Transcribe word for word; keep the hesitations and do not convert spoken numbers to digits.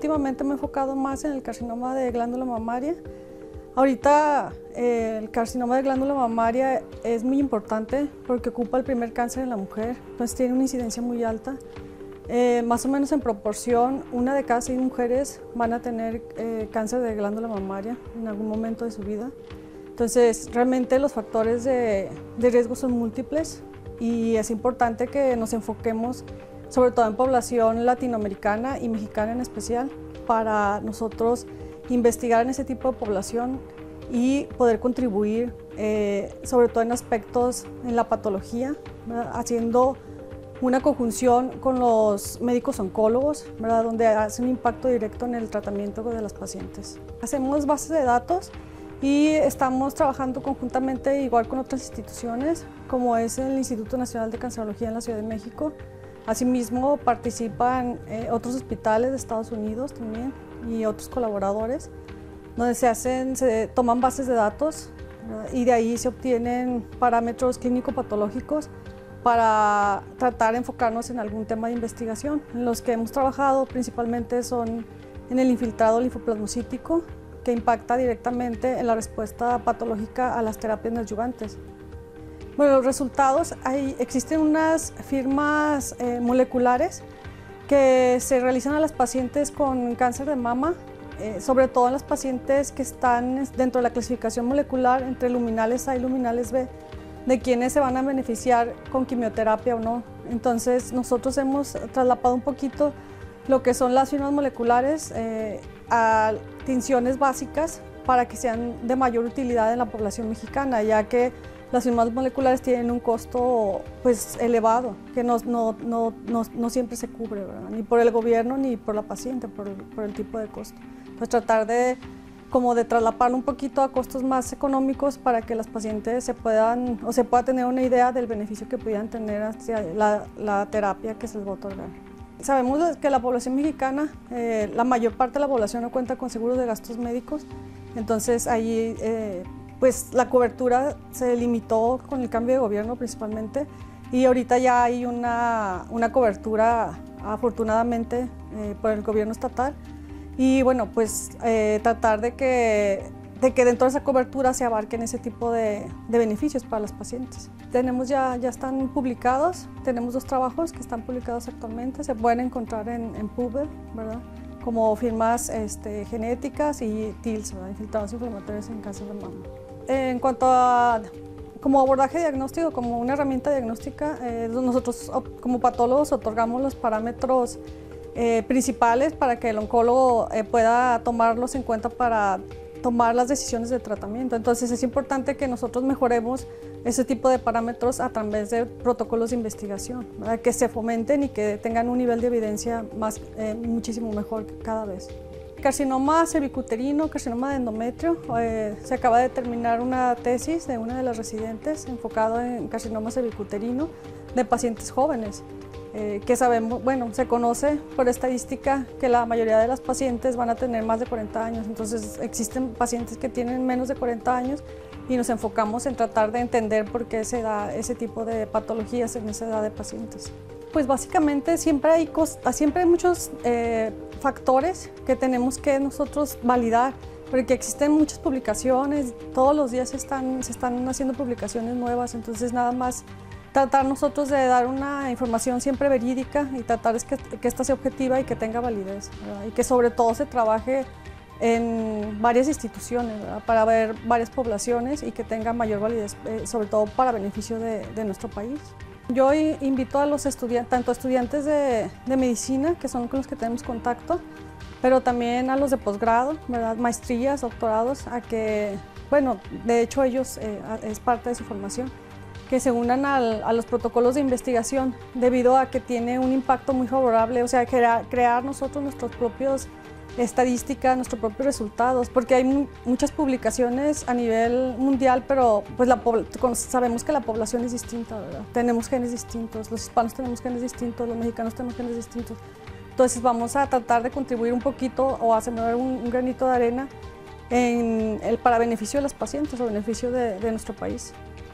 últimamente me he enfocado más en el carcinoma de glándula mamaria. Ahorita eh, el carcinoma de glándula mamaria es muy importante porque ocupa el primer cáncer en la mujer, entonces tiene una incidencia muy alta. Eh, más o menos en proporción, una de cada seis mujeres van a tener eh, cáncer de glándula mamaria en algún momento de su vida. Entonces, realmente los factores de, de riesgo son múltiples y es importante que nos enfoquemos sobre todo en población latinoamericana y mexicana en especial, para nosotros investigar en ese tipo de población y poder contribuir, eh, sobre todo en aspectos en la patología, ¿verdad? Haciendo una conjunción con los médicos oncólogos, ¿verdad? Donde hace un impacto directo en el tratamiento de las pacientes. Hacemos bases de datos y estamos trabajando conjuntamente igual con otras instituciones, como es el Instituto Nacional de Cancerología en la Ciudad de México. Asimismo, participan eh, otros hospitales de Estados Unidos también y otros colaboradores, donde se, hacen, se toman bases de datos, ¿verdad? Y de ahí se obtienen parámetros clínico-patológicos para tratar de enfocarnos en algún tema de investigación. En los que hemos trabajado principalmente son en el infiltrado linfoplasmocítico, que impacta directamente en la respuesta patológica a las terapias neoadyuvantes. Bueno, los resultados, hay, existen unas firmas eh, moleculares que se realizan a las pacientes con cáncer de mama, eh, sobre todo en las pacientes que están dentro de la clasificación molecular entre luminales A y luminales B, de quienes se van a beneficiar con quimioterapia o no. Entonces, nosotros hemos traslapado un poquito lo que son las firmas moleculares eh, a tinciones básicas para que sean de mayor utilidad en la población mexicana, ya que las firmas moleculares tienen un costo pues, elevado, que no, no, no, no, no siempre se cubre, ¿verdad? Ni por el gobierno ni por la paciente, por el, por el tipo de costo. Pues tratar de, como de traslaparlo un poquito a costos más económicos para que las pacientes se puedan, o se pueda tener una idea del beneficio que pudieran tener hacia la, la terapia que se les va a otorgar. Sabemos que la población mexicana, eh, la mayor parte de la población no cuenta con seguros de gastos médicos, entonces ahí eh, pues la cobertura se limitó con el cambio de gobierno principalmente y ahorita ya hay una, una cobertura afortunadamente eh, por el gobierno estatal y bueno, pues eh, tratar de que, de que dentro de esa cobertura se abarquen ese tipo de, de beneficios para las pacientes. Tenemos ya, ya están publicados, tenemos dos trabajos que están publicados actualmente, se pueden encontrar en, en PubMed, ¿verdad? Como firmas este, genéticas y T I L S, ¿verdad? Infiltrados inflamatorios en cáncer de mama. En cuanto a como abordaje diagnóstico, como una herramienta diagnóstica, eh, nosotros como patólogos otorgamos los parámetros eh, principales para que el oncólogo eh, pueda tomarlos en cuenta para tomar las decisiones de tratamiento. Entonces es importante que nosotros mejoremos ese tipo de parámetros a través de protocolos de investigación, ¿verdad? Que se fomenten y que tengan un nivel de evidencia más, eh, muchísimo mejor cada vez. Carcinoma cervicuterino, carcinoma de endometrio, eh, se acaba de terminar una tesis de una de las residentes enfocado en carcinoma cervicuterino de pacientes jóvenes, eh, que sabemos, bueno, se conoce por estadística que la mayoría de las pacientes van a tener más de cuarenta años, entonces existen pacientes que tienen menos de cuarenta años y nos enfocamos en tratar de entender por qué se da ese tipo de patologías en esa edad de pacientes. Pues básicamente siempre hay, siempre hay muchos eh, factores que tenemos que nosotros validar, porque existen muchas publicaciones, todos los días se están, se están haciendo publicaciones nuevas, entonces nada más tratar nosotros de dar una información siempre verídica y tratar de que, que esta sea objetiva y que tenga validez, ¿verdad? Y que sobre todo se trabaje en varias instituciones, ¿verdad? Para ver varias poblaciones y que tenga mayor validez, eh, sobre todo para beneficio de, de nuestro país. Yo invito a los estudiantes, tanto estudiantes de, de medicina, que son con los que tenemos contacto, pero también a los de posgrado, ¿verdad? Maestrías, doctorados, a que, bueno, de hecho ellos eh, es parte de su formación, que se unan al, a los protocolos de investigación debido a que tiene un impacto muy favorable, o sea, crear, crear nosotros nuestros propios estadísticas, nuestros propios resultados, porque hay muchas publicaciones a nivel mundial, pero pues la, sabemos que la población es distinta, ¿verdad? Tenemos genes distintos, los hispanos tenemos genes distintos, los mexicanos tenemos genes distintos. Entonces vamos a tratar de contribuir un poquito o a sembrar un, un granito de arena en el, para beneficio de las pacientes o beneficio de, de nuestro país.